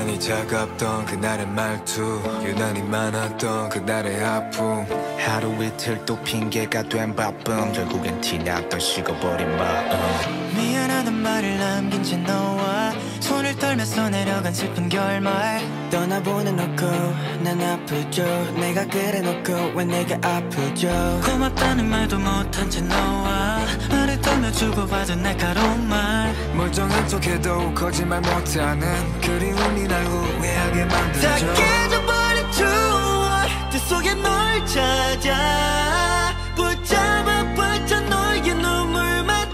세상이 차갑던 그날의 말투, 유난히 많았던 그날의 아픔. 하루 이틀 또 핑계가 된 바쁨, 결국엔 티났던 식어버린 마음. 미안하단 말을 남긴 채 너와 손을 떨면서 내려간 슬픈 결말. 떠나보내놓고 난 아프죠. 내가 그래놓고 왜 내가 아프죠. 고맙다는 말도 못한 채 너와 말을 떨며 주고받은 날카로운 말. 멀쩡한 척해도 거짓말 못하는 그리움이 날 후회하게 만들죠. 다 깨져버린 추억 그 속에 널 찾아 붙잡아 너의 눈물만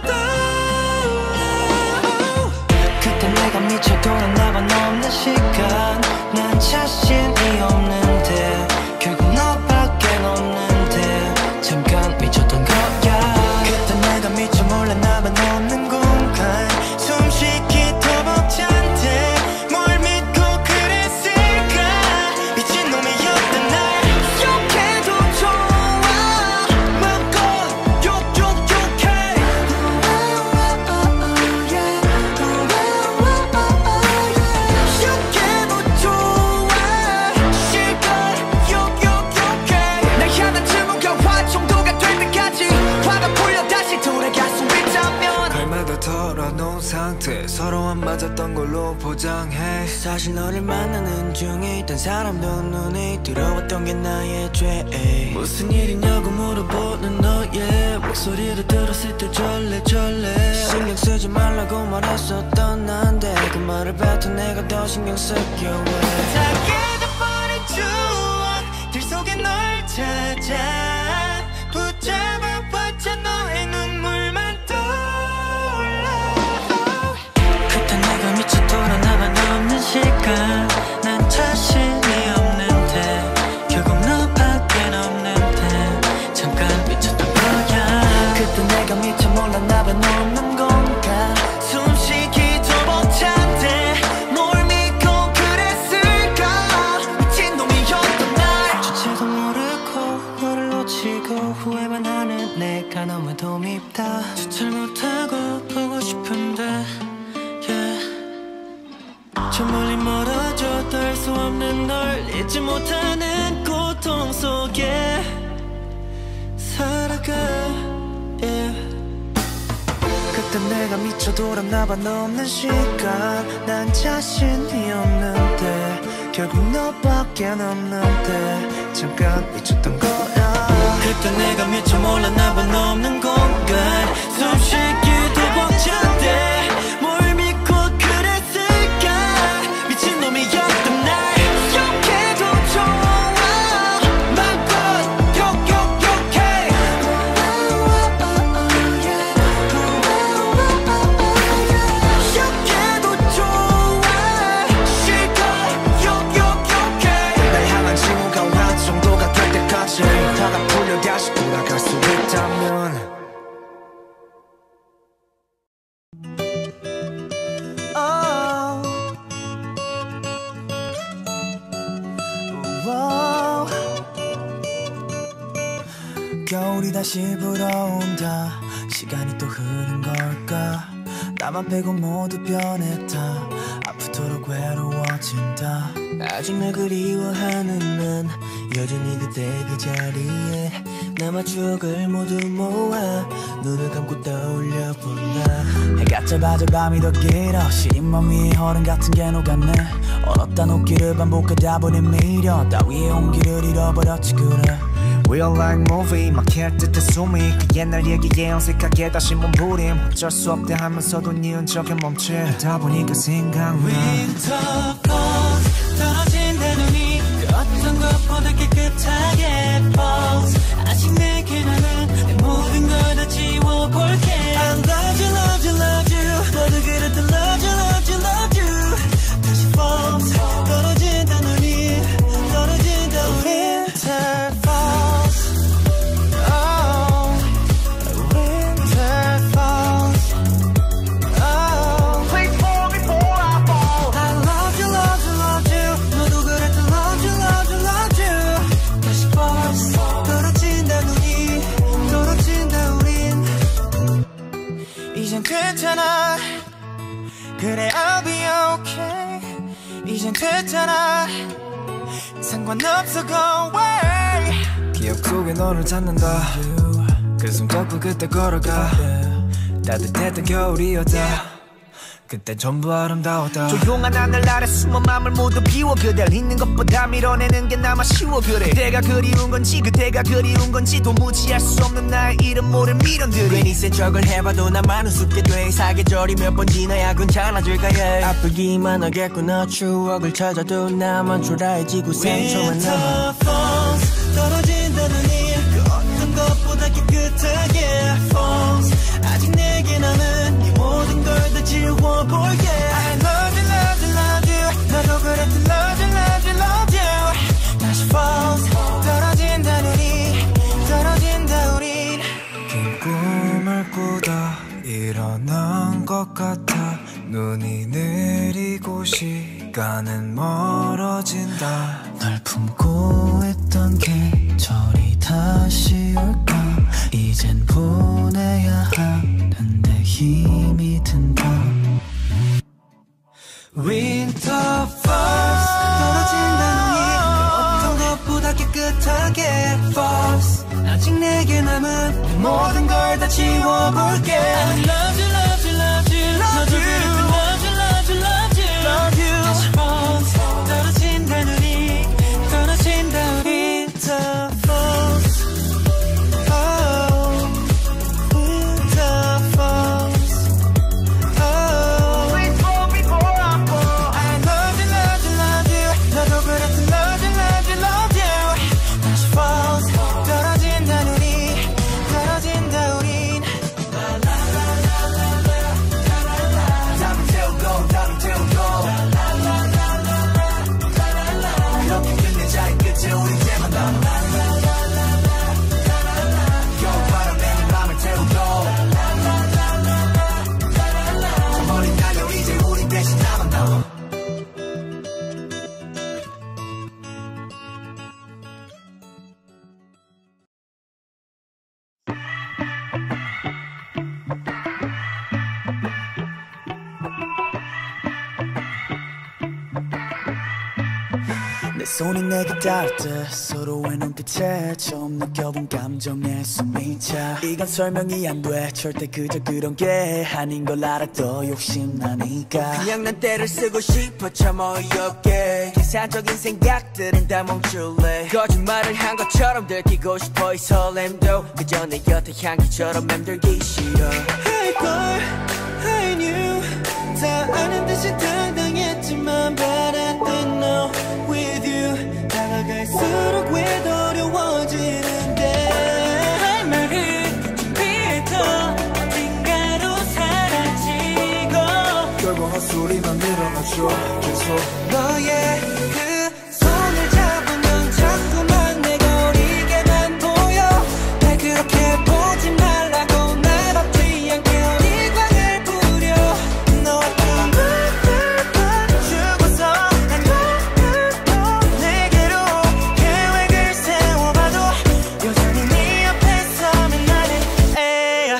떠올라. 그때 내가 미쳐 돌아나봐 넘는 시간. 난 자신이 없는데 결국 너밖엔 없는데 잠깐 미쳤던 거야. 그때 내가 미쳐 몰랐나봐 넘는 공간. 숨쉬기 더 벅찬데 뭘 믿고 그랬을까. 미친놈이었던 날 욕해도 좋아. 마음껏 욕해. 욕해도 좋아. 실컷 욕해. 날 향한 증오가 정도가 될 때까지 화가 풀려 다시 돌아갈 수 있다면. 발마다 털어놓은 상태, 서로 안 맞았던 걸로 포장해. 사실 너를 만나는 중에 있던 사람도 눈에 들어왔던 게 나의 죄. 무슨 일이냐고 물어보는 너의 목소리를 들었을 때 절레절레. 신경 쓰지 말라고 말했었던 난데 그 말을 뱉어 내가 더 신경 쓰게 왜. 다 깨져버린 추억들 속에 널 찾아 붙잡아 너의 눈물만 떠올라. 그때 내가 미쳐 돌아나봐 넘는 시간. 난 자신이 없는데 결국 너밖엔 없는데 잠깐 미쳤던 거야. 그때 내가 미쳐 몰랐나봐 넘는 공간. 숨쉬기도 벅찬데 뭘 믿고 그랬을까. 미친놈이었던 날 주체도 모르고 너를 놓치고 후회만 하는 내가 너무도 밉다. 주체를 못하고 보고 싶은데 저 멀리 멀어져 닿을 수 없는 널 잊지 못하는 고통 속에 살아가. 그때 내가 미쳐 돌아나봐 넘는 시간. 난 자신이 없는데 결국 너밖엔 없는데 잠깐 미쳤던 거야. 그때 내가 미쳐 몰랐나봐 넘는 공간. 숨쉬기도 벅찬데 뭘 믿고 그랬을까. 미친놈이었던 날 욕해도 좋아. 마음껏 욕해. 욕해도 좋아. 실컷 욕해. 날 향한 징후가 와 정도가 될 때까지 화가 풀려 다시 돌아갈 수 있다면. 겨울이 다시 불어온다. 시간이 또 흐른 걸까. 나만 빼고 모두 변했다. 아프도록 외로워진다. 아직 날 그리워하는 난 여전히 그때 그 자리에 남아 추억을 모두 모아 눈을 감고 떠올려 본다. 해가 짧아져 밤이 더 길어. 시린 맘 위에 얼음 같은 게 녹았네. 얼었다 녹기를 반복하다 보니 미련 따위의 온기를 잃어버렸지 그래. Real like movie 막힐 듯한 숨이 그 옛날 얘기에 어색하게 다시 몸부림. 어쩔 수 없대 하면서도 네 흔적에 멈추다 보니까 생각나. Winter falls 떨어진다 눈이 그 어떤 것보다 깨끗하게 falls. 아직 내게 나는 내 모든 걸 다 지워볼게. I love you love you love you. 너도 그랬던 love you love you love you. 다시 falls 떨어진다 눈이 떨어진다 우리. Winter falls 괜찮아 그래 I'll be okay. 이젠 됐잖아 상관없어 go away 기억 속에 너를 찾는다 그 손잡고 그때 걸어가 따뜻했던 겨울이었다 그땐 전부 아름다웠다 조용한 하늘 아래 숨은 맘을 모두 비워 그댈 잊는 것보다 밀어내는 게 나마 쉬워 그래 그대가 그리운 건지 그대가 그리운 건지 도무지 알 수 없는 나의 이름 모를 미련들이 괜히 센 척을 해봐도 나만 우습게 돼 사계절이 몇 번 지나야 괜찮아질까 yeah. 아프기만 하겠구나 추억을 찾아도 나만 초라해지고 상처만 남아 Winter falls 떨어진다는 일 그 어떤 것보다 깨끗하게 falls 아직 내게 남은 이 모든 걸 다 지워볼게 I love you love you love you 나도 그랬던 love you love you love you 다시 falls 떨어진다 우린 긴 꿈을 꾸다 일어난 것 같아 눈이 내리고 시간은 멀어진다 널 품고 있던 계절이 다시 올까 이젠 보내야 하는데 힘이 든다 Winter falls 떨어진다는 이 어떤 것보다 깨끗하게 falls 아직 내게 남은 모든 걸 다 지워볼게 I love you love you love you love you love you love you love you love you 다시 falls 떨어진다는 이 Winter falls oh Winter falls oh before I fall I love you love you love you 나도 그랬던 love you love you love you 다시 falls 떨어진다 우린 담을 태우고 그렇게 끝내자 이 끝에 우리 때만 남아 겨울바람 내는 맘을 태우고 저 멀리 날려 이제 우리 대신 나만 남아 내 손이 내게 닿을 때 서로의 눈빛에 처음 느껴본 감정의 숨이 차 이건 설명이 안 돼 절대 그저 그런 게 아닌 걸 알아도 욕심나니까 그냥 난 때를 쓰고 싶어 참 어이없게 계산적인 생각들은 다 멈출래 거짓말을 한 것처럼 들키고 싶어 이 설렘도 그저 내 곁에 향기처럼 맴돌기 싫어 Hey boy, I knew 다 아는 듯이 당당했지만 But I didn't know with you 다가갈수록 왜 더 어려워지는데 할 말을 준비해도 어딘가로 사라지고 결국 헛소리만 늘어나죠 계속 너의 그 손을 잡으면 자꾸만 내가 어리게만 보여 날 그렇게 보지 말라고 날 덮지 않게 어리광을 부려 너와 꿈을 주고서 난 너를 내게로 계획을 세워봐도 여전히 네 옆에 서면 나는 에야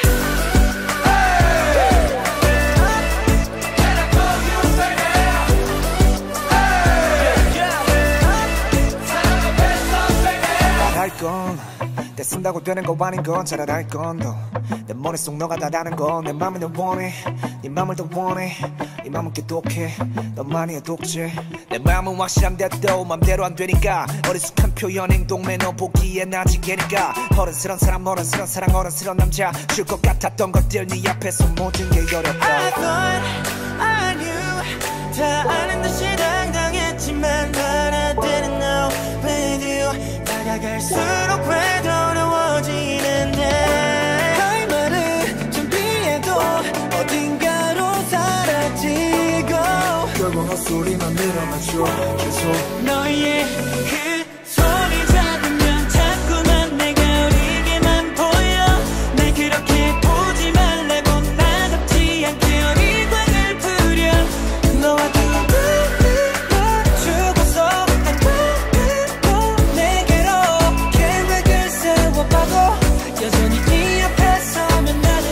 건 때 쓴다고 되는 거 아닌 건 잘 알아 건 너 내 머릿속 너가 다라는 건 내 맘을 더 원해 네 맘을 더 원해 네 맘은 깨독해 너만이 독재 내 맘은 확실한데도 맘대로 안 되니까 어리숙한 표현 행동 매너 보기엔 아직 애니까 어른스런 사람 어른스런 사랑 어른스런 남자 줄 것 같았던 것들 네 앞에서 모든 게 어렵다 I thought I knew 다 아는 듯이 당당했지만 But I didn't know with you 다가갈수록 왜 더 어려워지는데 할 말을 준비해도 어딘가로 사라지고 결국 헛소리만 늘어나죠 계속 너의 그 손이 잡으면 자꾸만 내가 어리게만 보여 날 그렇게 보지 말라고 나 덮지 않게 어리광을 부려 너와 꿈을 주고서 한 번도 내게로 계획을 세워봐도 여전히 네 앞에 서면 나는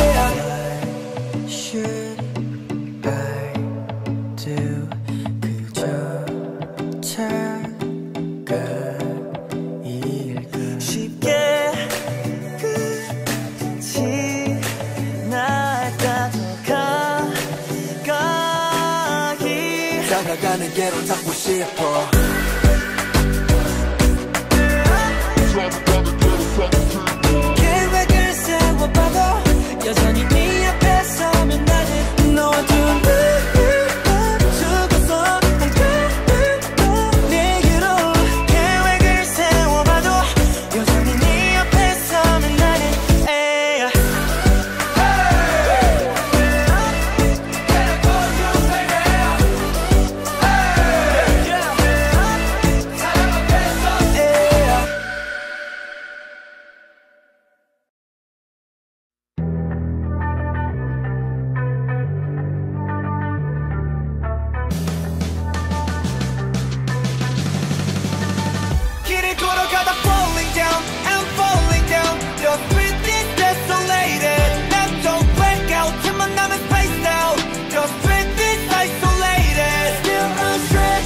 Should I do 그대로 잡고 싶어. 계획을 세워봐도 여전히 네 앞에 서면 나는 너와 둘은 죽어서 내게로. 계획을 세워봐도 여전히 네 앞에 서면 나는 길을 걸어가다 falling down, I'm falling down. The street is desolated. 난 또 black out, 틈만 나면 spaced out. The street is isolated. Still astray,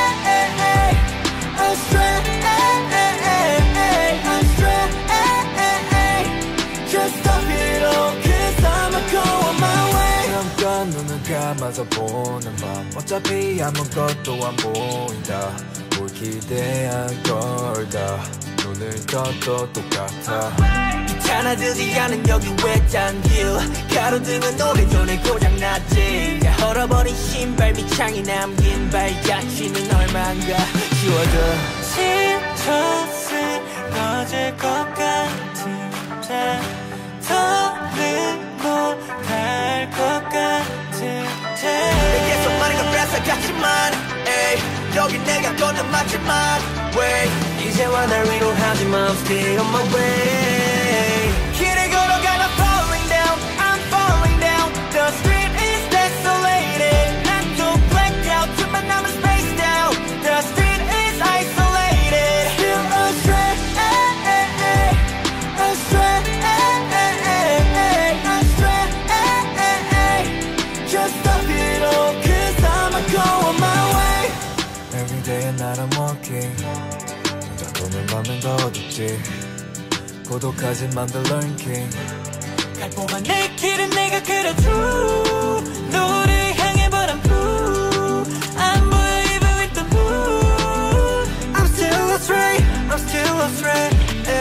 astray, astray. Just stop it all, 'cause I'ma go on my way. 잠깐 눈을 감아서 보는 밤 어차피 아무것도 안 보인다. 뭘 기대한 걸다. 눈을 떠도 똑같아. 귀찮아지지 않은 여기 외딴길. 가로등은 오래전에 고장났지. 얼어버린 신발 밑창이 남긴 발자취는 얼만가 지워져. 진짜 쓰러질 것 같은데 더는 못할 것 같은데 내게서 많은 걸 뺏어갔지만 여긴 내가 걷는 마지막 way. 이제와 날 위로하지만 I'm still on my way. 길을 걸어가다 falling down, I'm falling down. The street is desolated. 난 또 blacked out, 틈만 나면 spaced out. The street is isolated. Still astray, astray, astray. Just stop it all, 'cause I'ma go on my way. Everyday and night I'm walking. 혼자 돈을 마면 더 어둡지. 고독하지만 the Lone King. 갈보가 내 길은 내가 그려줘. 너를 향해 but I'm blue. 안 보여 even with the moon. I'm still astray, I'm still astray.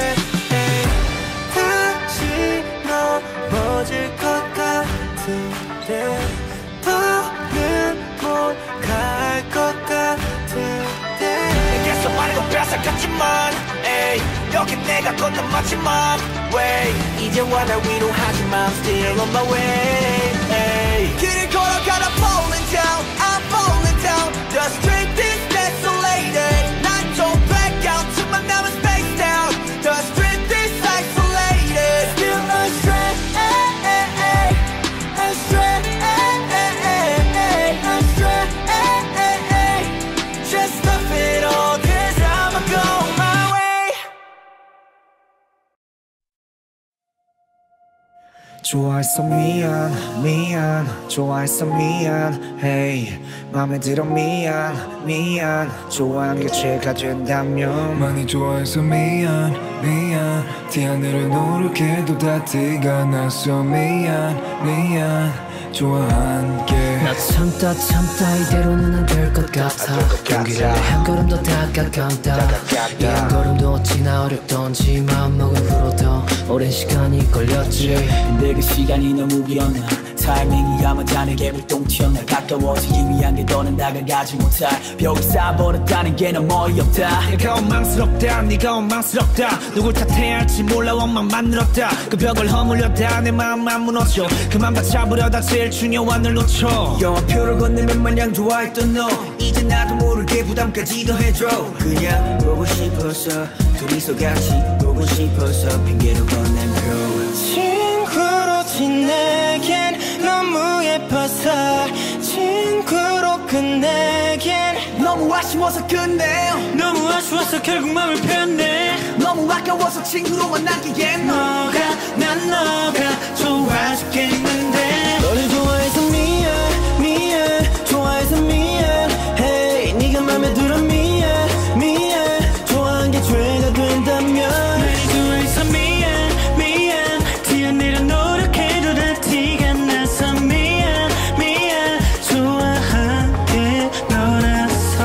다시 넘어질 것 같은데 더는 못 갈 것 같은데 내게서 많은 걸 뺏어갔지만 여긴 내가 걷는 마지막 way. 이제와 날 위로하지만 I'm still on my way. 길을 걸어가다 falling down, I'm falling down. The street is desolated. 난 또 black out, 틈만 나면 spaced out. The street is isolated. Still astray, astray, astray. Just stop it all, 'cause I'ma go my way. 좋아했어 미안 미안 좋아했어 미안 hey 맘에 들어 미안 미안 좋아한 게 죄가 된다면 많이 좋아해서 미안 미안 티 하늘을 노력해도 다 티가 났어 미안 미안 좋아한 게 나 참다 이대로는 안 될 것 같아. 용기를 내 한 걸음 더 다가간다. 이 한 걸음도 어찌나 어렵던지 마음먹은 후로 더 오랜 시간이 걸렸지. 근데 그 시간이 너무 위험해. 타이밍이 가만다내게 불똥 튀어나 가까워지기 위한 게 더는 다가가지 못할 벽을 쌓아버렸다는 게 너무 어이없다. 내가 원망스럽다 네가 원망스럽다. 누굴 탓해야 할지 몰라 원망만 늘었다. 그 벽을 허물려다 내 마음만 무너져. 그만 받잡으려다 제일 중요한 걸 놓쳐. 영화표를 건네면 마냥 좋아했던 너 이제 나도 모르게 부담까지 더해줘. 그냥 보고 싶어서 둘이서 같이 보고 싶어서 핑계를 건네줘. 친구로 지내겐 너무 예뻐서 친구로 끝내겐 너무 아쉬워서 끝내. 너무 아쉬워서 결국 맘을 폈네. 너무 아까워서 친구로만 남기엔 난 너가 좋아 죽겠는데 너를 좋아해서 미안 좋아해서 미안 hey 네가 맘에 들어 미안 좋아한 게 죄가 된다면 날 좋아해서 미안 뛰어내려 노력해도 다 티가 나서 미안 좋아한 게 너라서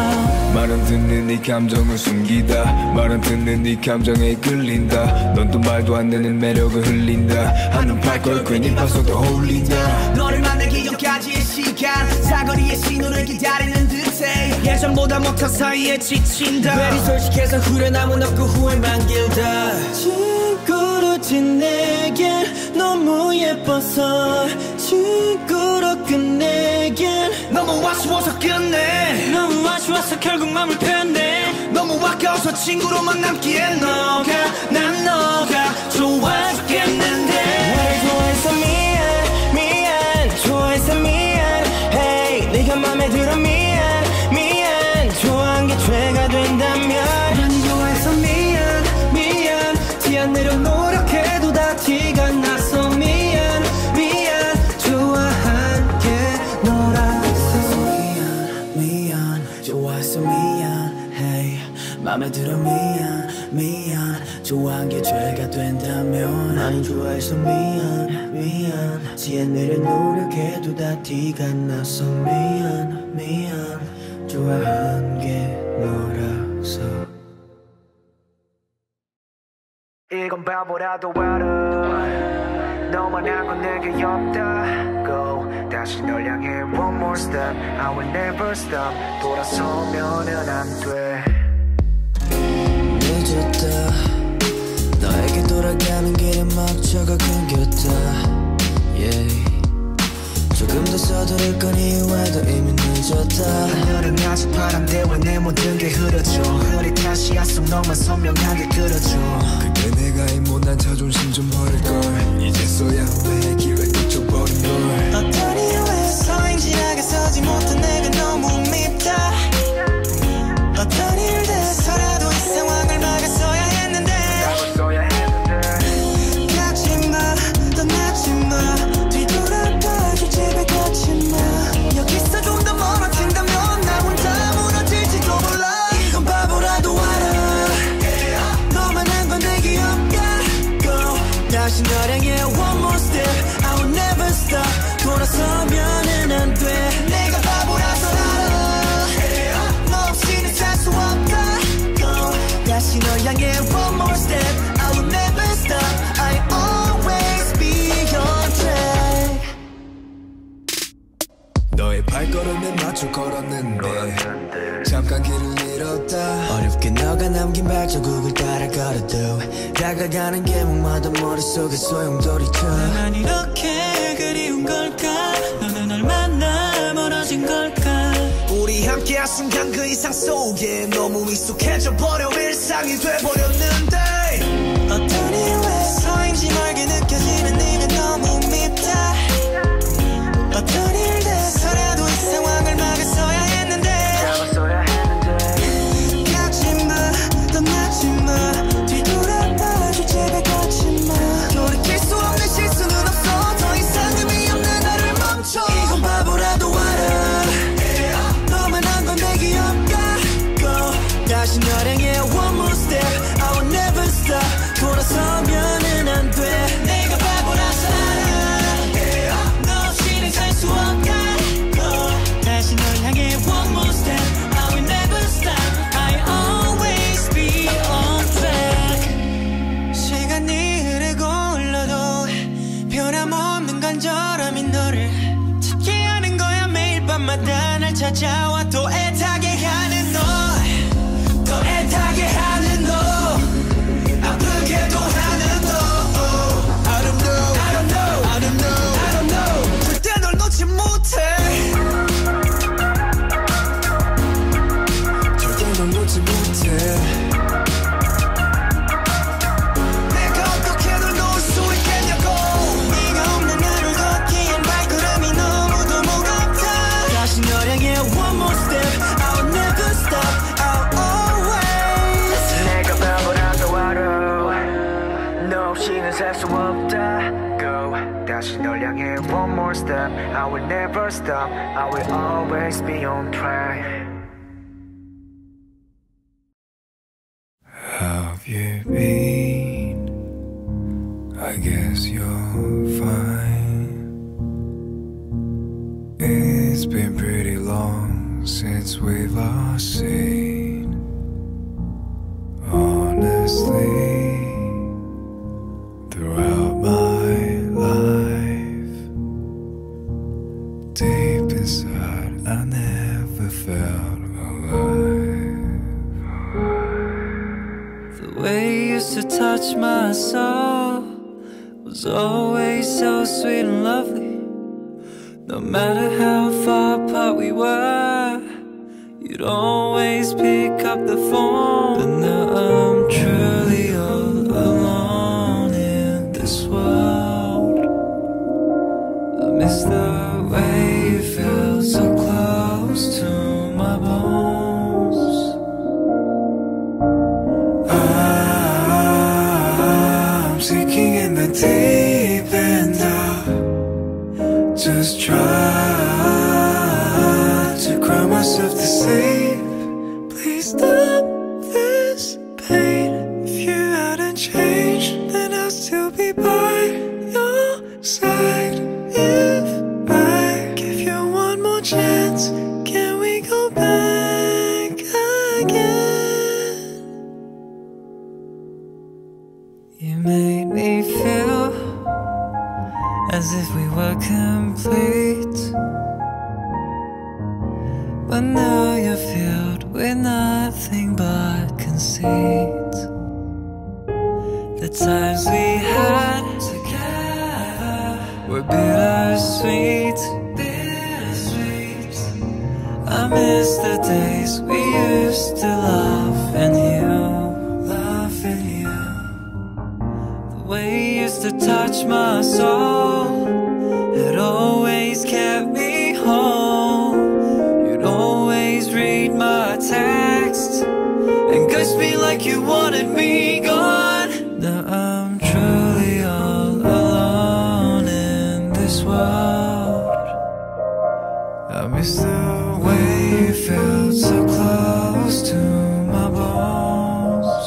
네 감정을 숨기다 말은 듣는 네 감정에 끌린다 넌 또 말도 안 되는 매력을 흘린다 한눈 팔걸 괜히 봐서도 어울린다 너를 만나기 전까지의 시간 사거리의 신호를 기다리는 듯해 예전보다 못한 사이에 지친다 괜히 솔직해서 후련함은 없고 후회만 길다 친구로 지내긴 너무 예뻐서 친구로 끝내긴 너무 아쉬워서 끝내 너무 아쉬워서 결국 맘을 폈네 너무 아까워서 친구로만 남기엔 난 너가 좋아 죽겠는데 날 좋아해서 미안 좋아해서 미안 Hey 네가 맘에 들어 미안 좋아한 게 죄가 된다면 많이 좋아해서 미안 티 안 내려 노력해도 다 티가 나서 미안 좋아한 게 너라서 미안 좋아해서 미안 Hey 맘에 들어 미안 좋아한 게 죄가 된다면 많이 좋아해서 미안 뒤에 내려 노력해도 다 티가 나서 미안 좋아한 게 너라서 이건 바보라도 알아 너만 알고 내게 없다고 다시 널 향해 one more step I will never stop 돌아서면은 안돼 늦었다 너에게 돌아가는 길에 막혀가 끊겼다 yeah. 조금 더 서두를 건 이유에도 이미 늦었다 하늘은 아직 파란데 왜 내 모든 게 흐려져 흐릿한 시야 속 너만 선명하게 그려줘 그때 내가 이 못난 자존심 좀 버릴걸 이제서야 내 기회 잊혀버린걸 어떤 이유에서인지 나가서지 못한 내가 너무 밉다 어떤 일 돼서라도 이 상황을 막았어야 했는데 가지마 떠나지마 뒤돌아봐줄 제발 가지마 여기서 좀 더 멀어진다면 나 혼자 무너질지도 몰라 이건 바보라도 알아 너만 한 건 내게 없겠고 다시 널 향해 one more step I will never stop 돌아서면은 안 돼 내가 바보라서 알아 너 없이는 살 수 없다고 다시 널 향해 one more step I will never stop I always be on track 너의 발걸음에 맞춰 걸었는데 잠깐 길을 잃었다 어렵게 너가 남긴 발자국을 따라 걸어도 다가가는 길목마다 머릿속에 소용돌이쳐 난 이렇게 그리운 걸까 너는 얼마나 멀어진 걸까 우리 함께한 순간 그 이상 속에 너무 익숙해져 버려 일상이 돼버렸는데 어떤 이유에서인지 멀게 느껴지는 네가 너무 밉다 어떤 일 돼서라도 이 상황을 막았어야 했는데 가지마 떠나지마 뒤돌아봐줄 제발 가지마 돌이킬 수 없는 실수는 없어 더 이상 의미 없는 나를 멈춰 이건 바보라도 알아 너만 한 건 내게 없겠고 다시 널 향해 one more step I will never stop 돌아서면은 안 돼 내가 바보라서 알아 너 없이는 살 수 없겠고 다시 널 향해 one more step I will never stop I always be on track 시간이 흐르고 흘러도 변함없는 간절함이 너를 찾게 하는 거야 매일 밤마다 날 찾아와 또 애타게 하는 너 더 애타게 하는 너 아프게도 하는 너 I don't know I don't know I don't know I don't know 절대 널 놓지 못해 절대 널 놓지 못해 내가 어떻게 널 놓을 수 있겠냐고 네가 없는 나를 걷기엔 발걸음이 너무도 무겁다 다시 널 향해 one more step I'll never stop I'll always 내가 바보라도 알아 너 없이는 살 수 없다고 다시 널 향해 one more step I will never stop I will always be on track How have you been? I guess you're fine. It's been pretty long since we've last seen. Honestly, throughout my life, deep inside I never felt alive. The way you used to touch my soul was always so sweet and lovely. No matter how far apart we were, you'd always pick up the phone. But now I'm truly all alone in this world. I miss the way you felt so close to my bones. I'm sinking in the deep end of just try to cry myself to sleep. Please stop this pain. If you hadn't changed, then I'll still be by your side. If I give you one more chance, can we go back again? You made me feel as if we were complete, but now you're filled with nothing but conceit. The times we had together were bittersweet. I miss the days we used to laugh and you. The way you used to touch my soul had always kept me home. You'd always read my text and ghost me like you wanted me gone. Now I'm truly all alone in this world. I miss the way you felt so close to my bones.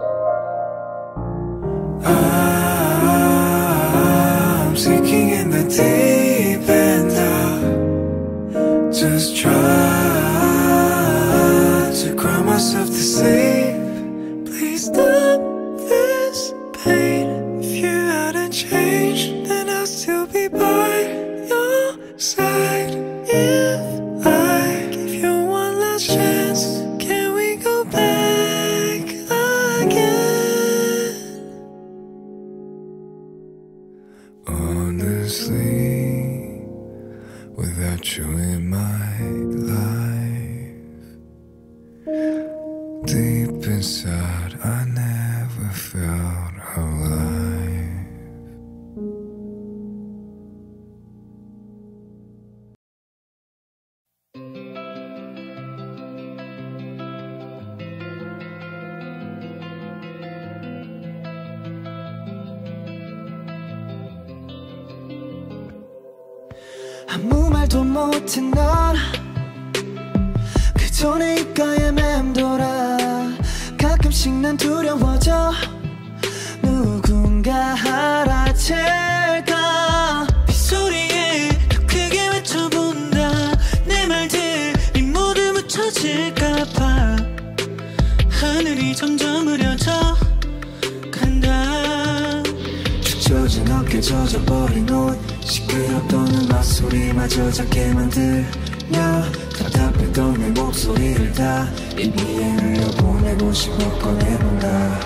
I'm sinking in the deep end of just try to cry myself to sleep. Please stop this pain. If you hadn't changed, then I'll still be by your side. If I give you one last chance, can we go back again? Honestly, without you in my life, deep inside I never felt alive. 아무 말도 못해 넌 그저 내 입가에 맴돌아. 가끔씩 난 두려워져. 누군가 알아챌까. 빗소리에 더 크게 외쳐본다. 내 말들이 모두 묻혀질까봐. 하늘이 점점 흐려져 간다. 축 처진 어깨 젖어버린 옷, 시끄럽던 음악 소리마저 작게 만들며 답답했던 내 목소리를 다 입위에 흘려보내고 싶어 꺼내본다.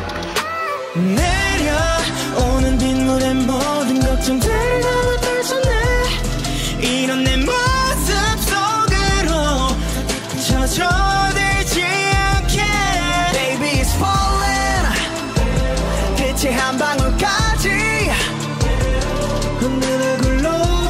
내려오는 빗물에 모든 걱정들 너무 떨쳐내. 이런 내 모습 속으로 젖어들지 않게. Baby it's falling, 빛의 한 방울까지 눈을 굴러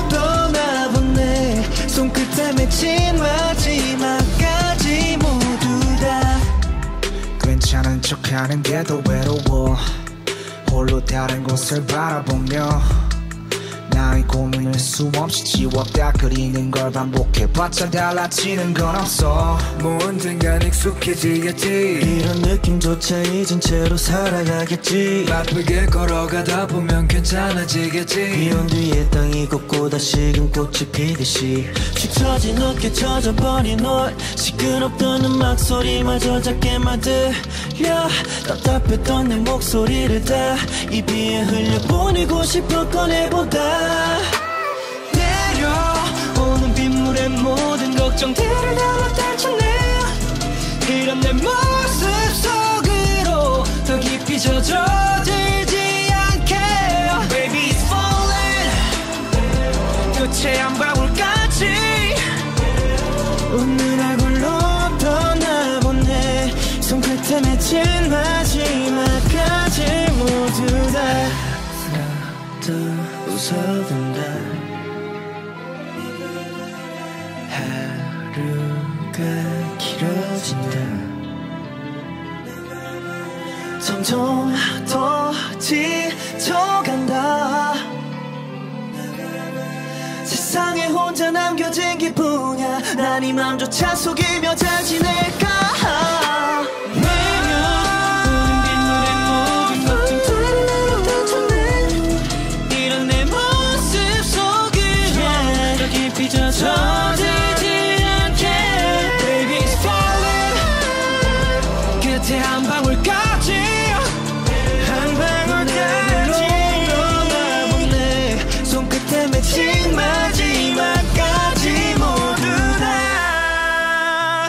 떠나보네. 손끝에 맺힌 마지막까지 모두 다. 괜찮은 척하는데도 외로워. 홀로 다른 곳을 바라보며 나의 고민을 수없이 지웠다 그리는 걸 반복해봤자 달라지는 건 없어 뭐 언젠간 익숙해지겠지 이런 느낌조차 잊은 채로 살아가겠지 바쁘게 걸어가다 보면 괜찮아지겠지 비온 뒤에 땅이 걷고 다시금 꽃이 피듯이 축 처진 어깨 젖어버린 옷 시끄럽던 음악 소리마저 작게 만들려 답답했던 내 목소리를 다 이 비에 흘려보내고 싶어 꺼내보다 내려오는 빗물에 모든 걱정들을 담아 떨쳐내 이런 내 모습 속으로 더 깊이 젖어들지 않게 Baby it's falling 끝에 한 방울까지 오늘 얼굴로 떠나보내 손끝에 맺힌 마지막까지 모두 다 나도 웃어본다 하루가 길어진다 점점 더 지쳐간다 세상에 혼자 남겨진 기분이야 난 이 맘조차 속이며 잘 지낼까 젖어들지 않게 Baby it's falling 끝에 한 방울까지 한 방울까지 떠나보내 손끝에 맺힌 마지막까지 모두 다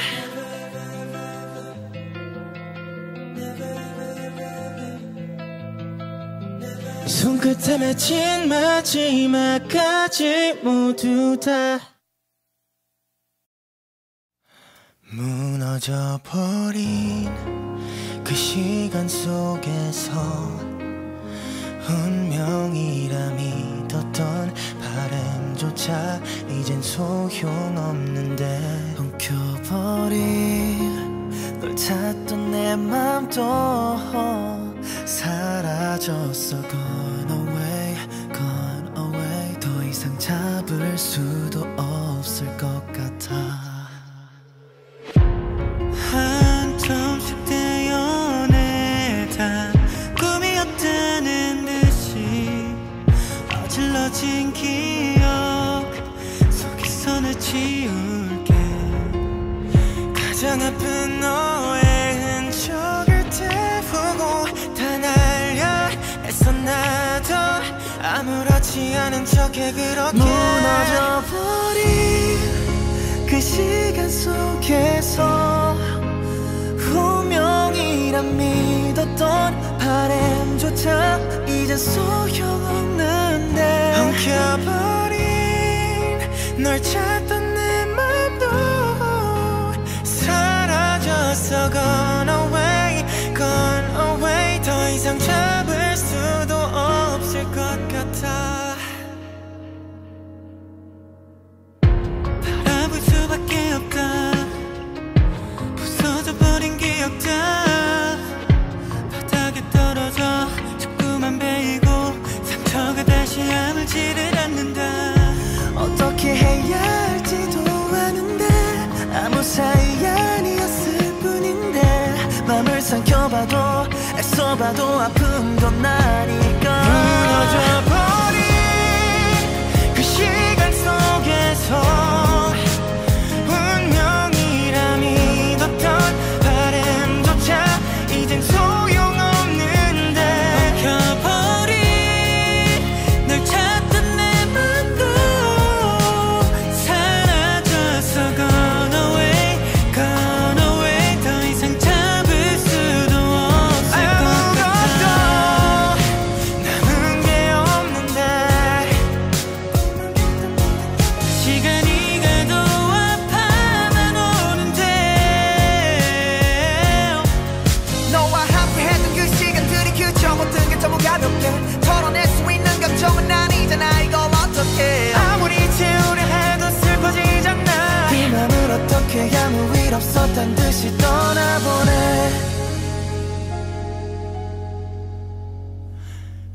손끝에 맺힌 마지막까지 모두 다 무너져버린 그 시간 속에서 운명이라 믿었던 바람조차 이젠 소용없는데 엉켜버린 널 찾던 내 맘도 사라졌어 Gone away, gone away 더 이상 잡을 수도 없을 것 같아 한점씩 떼어내다 꿈이었다는 듯이 어질러진 기억 속에서 날 지울게 가장 아픈 너의 흔적을 태우고 다 날려 애써 나도 아무렇지 않은 척해 그렇게 무너져버린 그 시간 속에서 운명이란 믿었던 바람조차 이제 소용없는데 엉켜버린 널 찾던 내 맘도 사라졌어 Gone away, gone away 더 이상 잡을 수도 없을 것 같아 수밖에 없다 부서져버린 기억들 바닥에 떨어져 자꾸만 베이고 상처가 다시 아물지를 않는다 어떻게 해야 할지도 아는데 아무 사이 아니었을 뿐인데 맘을 삼켜봐도 애써봐도 아픔도 나니까 무너져버린 그 시간 속에서 이젠 소용없는데 엉켜버린 널 찾던 내 맘도 사라졌어 Gone away, gone away 더 이상 잡을 수도 없을 것 같아 남은 게 없는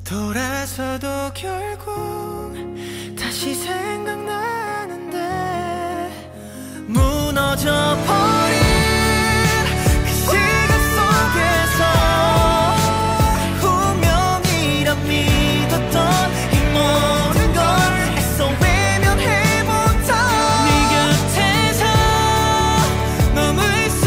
돌아서도 결국 다시 생각나는데 무너져 버린 그 시간 속에서 운명이라 믿었던 이 모든 걸 애써 외면해본다 네 곁에서 머물 수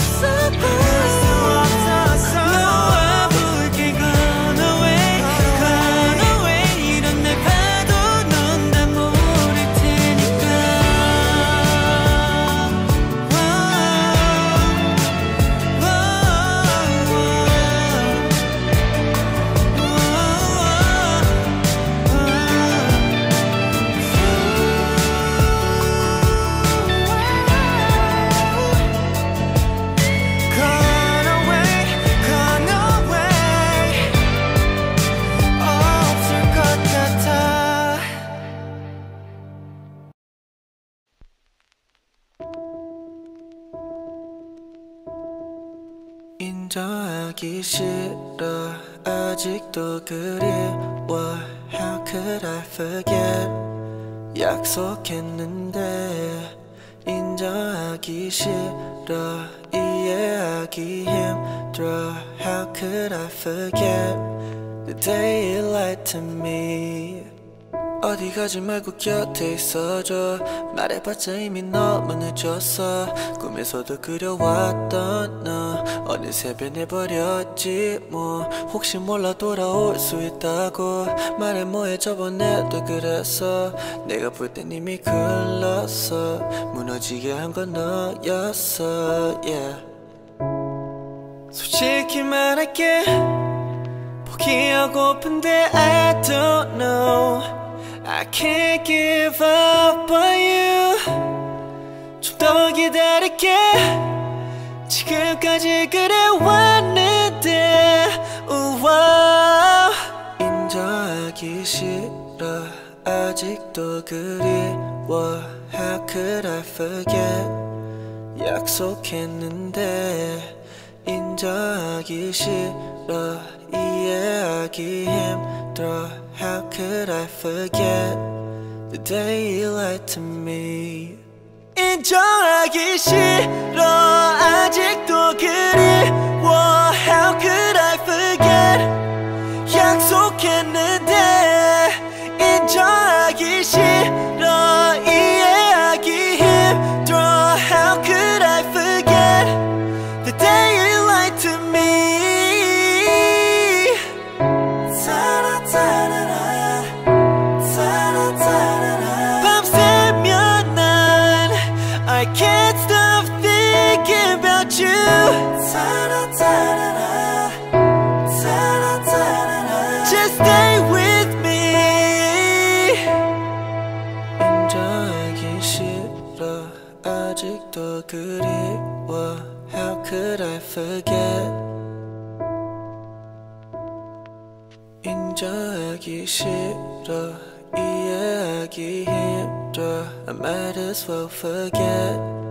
없었어 놓아볼게 Gone away Gone away 이런 날 봐도 넌 다 모를 테니까 Gone away Gone away 없을 것 같아 인정하기 싫어 아직도 그리워 How could I forget 약속했는데 인정하기 싫어 이해하기 힘들어 How could I forget the day you lied to me 어디 가지 말고 곁에 있어줘 말해봤자 이미 너무 늦었어 꿈에서도 그려왔던 너 어느새 변해버렸지 뭐 혹시 몰라 돌아올 수 있다고 말해 뭐해 저번에도 그랬어 내가 볼 땐 이미 글렀어 무너지게 한 건 너였어 yeah. 솔직히 말할게 포기하고픈데 I don't know I can't give up on you 좀 더 기다릴게 지금까지 그래왔는데 우와 인정하기 싫어 아직도 그리워 How could I forget 약속했는데 인정하기 싫어 이해하기 힘들어 How could I forget the day you lied to me 인정하기 싫어 아직도 그리워 How could I forget 약속했는데 인정하기 싫어 이해하기 힘들어 How could I forget the day you lied to me 밤새면 난 I can't stop thinking about you Just stay with me 인정하기 싫어 아직도 그리워 How could I forget 인정하기 싫어 이해하기 힘들어 I might as well forget